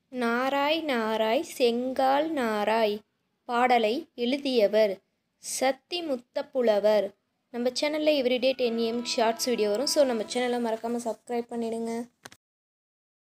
நாராய் நாராய் செங்கால் நாராய் பாடலை எழுதியவர் சத்திமுத்தப்புலவர். நம்ம சேனலில் எவ்ரிடே 10 AM ஷார்ட்ஸ் வீடியோ வரும். ஸோ நம்ம சேனலை மறக்காமல் சப்ஸ்கிரைப் பண்ணிடுங்க.